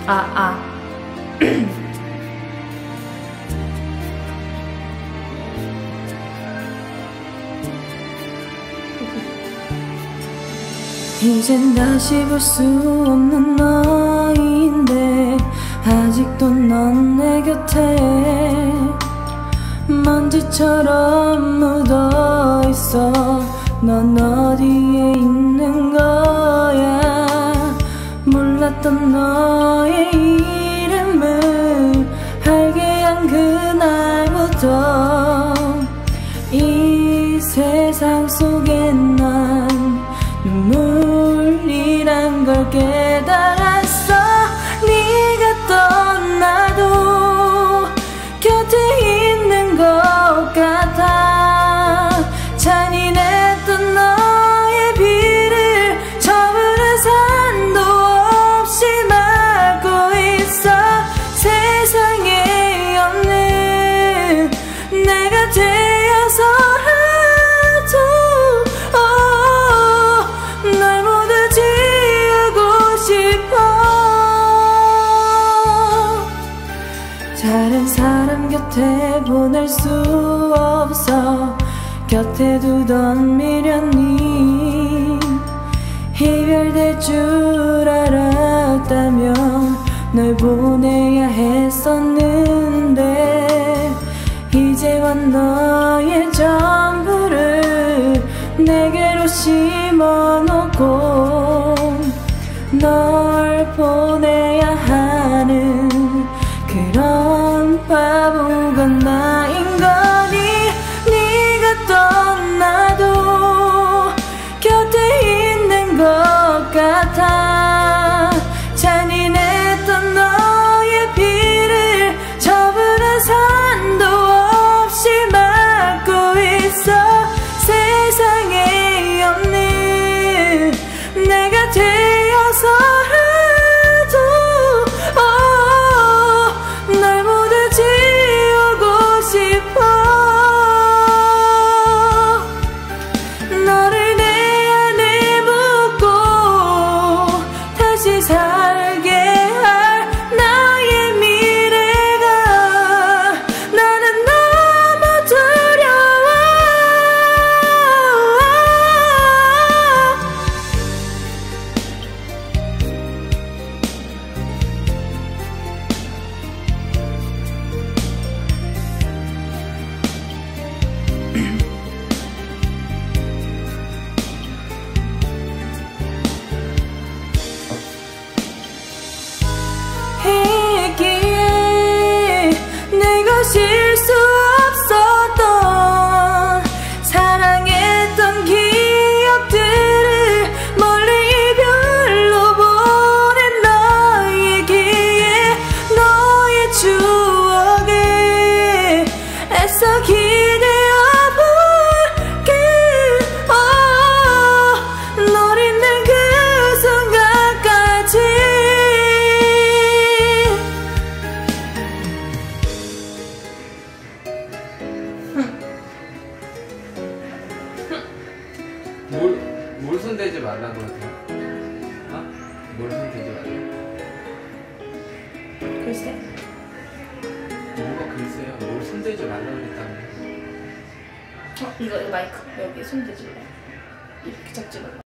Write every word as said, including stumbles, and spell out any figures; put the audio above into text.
아, 아. 이젠 다시 볼 수 없는 너인데 아직도 넌 내 곁에 먼지처럼 묻어있어. 넌 어디에 있는 거야. 몰랐던 너의 이름을 알게 한 그날부터 이 세상 속엔 난 눈물이란 걸 깨달았어. 네가 떠나도 곁에 있는 것 같아. 잔인했던 너의 비를 저물은 산도 없이 막고 있어. 세상에 없는 내가 되어서라도 널 모두 지우고 싶어. 다른 사람 곁에 보낼 수 없어. 곁에 두던 미련이 이별될 줄 알았다면 널 보내야 했었는데 이제와 너의 전부를 내게로 심어놓고 널 보내야 하는 그런 바보가 나인 거니. 네가 떠나도 곁에 있는 것 같아. 잔인했던 너의 비를 저부른 산도 없이 막고 있어. 세상에 없는 내가 되어서라도 널 모두 지우고 싶어. 너를 내 안에 묻고 다시 살게 할 나의 미래가 나는 너무 두려워. 있기에 내가 실수 없었던 사랑했던 기억들을 멀리 이별로 보낸 너에게 너의 추억에 애써 기대어 볼게. 널 잊는 그 순간까지 뭘, 뭘 손대지 말라고 그러세요? 어? 뭘 손대지 말라고? 글쎄. 뭐가 글쎄요? 뭘 손대지 말라고 그랬다며. 어, 이거, 이거 마이크. 여기 손 대지 마. 이렇게 잡지 마.